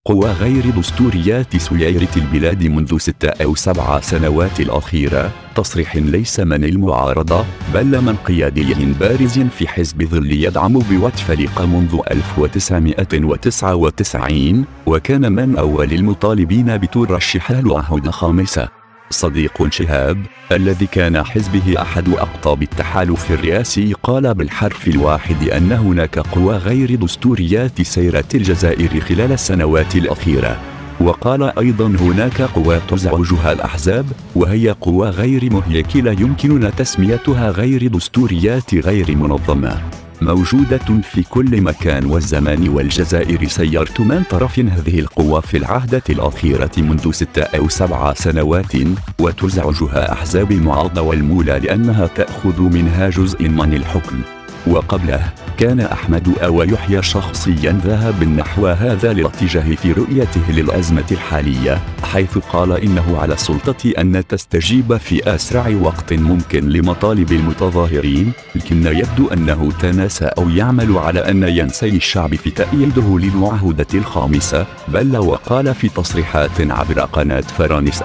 قوى غير دستوريات سيارة البلاد منذ 6 أو 7 سنوات الأخيرة، تصريح ليس من المعارضة بل من قيادي بارز في حزب ظل يدعم بوتفليقة منذ 1999، وكان من أول المطالبين بترشيحه لعهد خامسة. صديق شهاب الذي كان حزبه أحد أقطاب التحالف الرئاسي قال بالحرف الواحد أن هناك قوى غير دستوريات سيرت الجزائر خلال السنوات الأخيرة، وقال أيضا هناك قوى تزعجها الأحزاب وهي قوى غير مهيكة لا يمكننا تسميتها غير دستوريات غير منظمة، موجودة في كل مكان والزمان، والجزائر سيرت من طرف هذه القوى في العهدة الأخيرة منذ 6 أو 7 سنوات، وتزعجها أحزاب المعارضة والمولى لأنها تأخذ منها جزء من الحكم. وقبله كان أحمد أو يحيى شخصيا ذهب نحو هذا الاتجاه في رؤيته للأزمة الحالية، حيث قال إنه على السلطة أن تستجيب في أسرع وقت ممكن لمطالب المتظاهرين، لكن يبدو أنه تناسى أو يعمل على أن ينسي الشعب في تأييده للعهدة الخامسة، بل وقال في تصريحات عبر قناة فرانس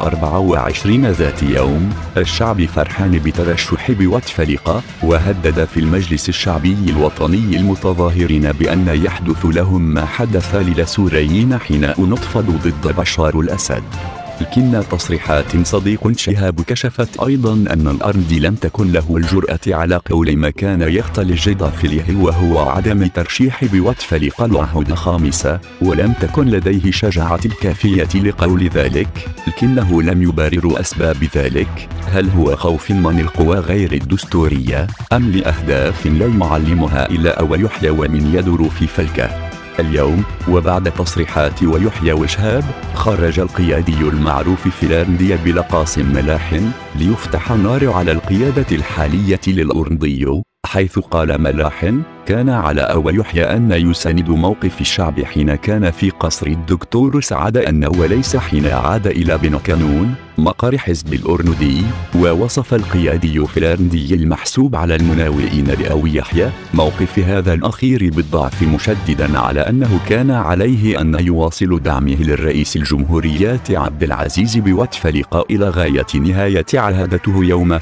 24 ذات يوم: الشعب فرحان بترشح بوتفليقة، وهدد في المجلس الشعبي الوطني المتظاهرين بأن يحدث لهم ما حدث للسوريين حين نتفضوا ضد بشار الأسد. لكن تصريحات صديق شهاب كشفت أيضا أن الأرندي لم تكن له الجرأة على قول ما كان يختل الجدل فيه، وهو عدم ترشيح بوتفليقة لعهد خامسة، ولم تكن لديه شجاعة الكافية لقول ذلك، لكنه لم يبرر أسباب ذلك. هل هو خوف من القوى غير الدستورية أم لأهداف لا يعلمها إلا أو يحيى ومن يدور في فلكه؟ اليوم وبعد تصريحات ويحيى وشهاب، خرج القيادي المعروف في الأرندية بلقاسم ملاحن ليفتح النار على القيادة الحالية للأرندي، حيث قال ملاحن: كان على أو يحيى أن يساند موقف الشعب حين كان في قصر الدكتور سعد أنه وليس حين عاد إلى بن كانون مقر حزب الأرندي. ووصف القيادي في الأرندي المحسوب على المناوئين لأو يحيى موقف هذا الأخير بالضعف، مشددا على أنه كان عليه أن يواصل دعمه للرئيس الجمهورية عبد العزيز بوتفليقة إلى غاية نهاية عهدته يوم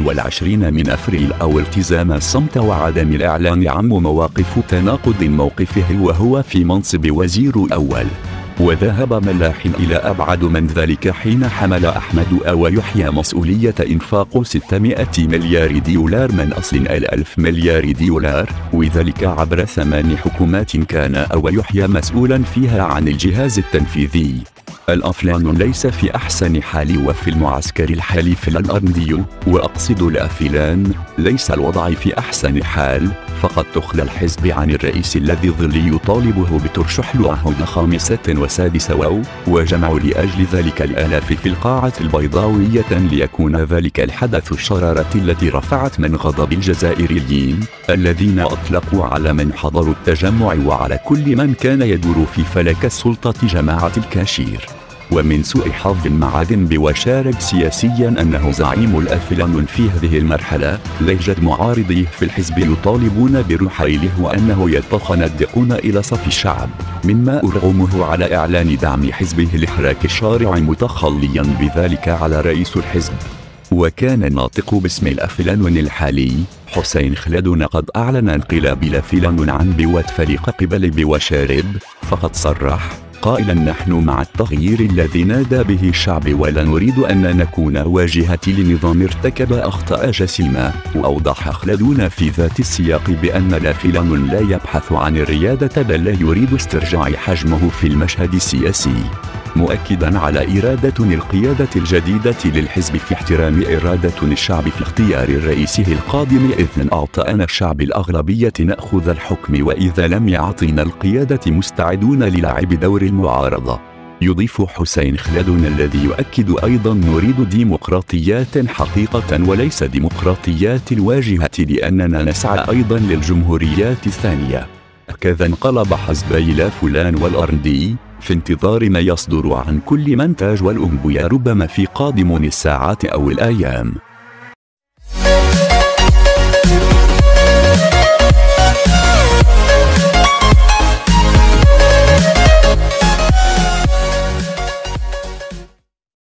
28 من أفريل، أو التزام الصمت وعدم الإعلان عن مواقف تناقض موقفه وهو في منصب وزير أول. وذهب ملاحن إلى أبعد من ذلك حين حمل أحمد أو يحيى مسؤولية إنفاق 600 مليار دولار من أصل 1000 مليار دولار، وذلك عبر 8 حكومات كان أو يحيى مسؤولا فيها عن الجهاز التنفيذي. الأفلان ليس في أحسن حال، وفي المعسكر الحليف الأرندي، وأقصد الأفلان، ليس الوضع في أحسن حال، فقد تخلى الحزب عن الرئيس الذي ظل يطالبه بترشح لعهد خامسة وسادسة، وجمع لأجل ذلك الآلاف في القاعة البيضاوية ليكون ذلك الحدث الشرارة التي رفعت من غضب الجزائريين الذين أطلقوا على من حضروا التجمع وعلى كل من كان يدور في فلك السلطة جماعة الكاشير. ومن سوء حظ معاذ بوشارب سياسيا أنه زعيم الأفلان في هذه المرحلة، لا يوجد معارضيه في الحزب يطالبون برحيله وأنه يتخندقون إلى صف الشعب، مما أرغمه على إعلان دعم حزبه لحراك الشارع متخليا بذلك على رئيس الحزب. وكان الناطق باسم الأفلان الحالي حسين خلدون قد أعلن انقلاب الأفلان عن بوتفليقة قبل بوشارب، فقد صرح قائلا: نحن مع التغيير الذي نادى به الشعب ولا نريد أن نكون واجهة لنظام ارتكب أخطاء جسيمة. وأوضح خلدون في ذات السياق بأن الأفلان لا يبحث عن الريادة بل لا يريد استرجاع حجمه في المشهد السياسي، مؤكدا على إرادة القيادة الجديدة للحزب في احترام إرادة الشعب في اختيار رئيسه القادم، إذ أعطانا الشعب الأغلبية نأخذ الحكم، وإذا لم يعطينا القيادة مستعدون للعب دور المعارضة. يضيف حسين خلدون الذي يؤكد أيضا: نريد ديمقراطيات حقيقة وليس ديمقراطيات الواجهة، لأننا نسعى أيضا للجمهوريات الثانية. كذا انقلب حزبي لا فلان والأرندي في انتظار ما يصدر عن كل من تاج والأنبياء ربما في قادم الساعات أو الأيام.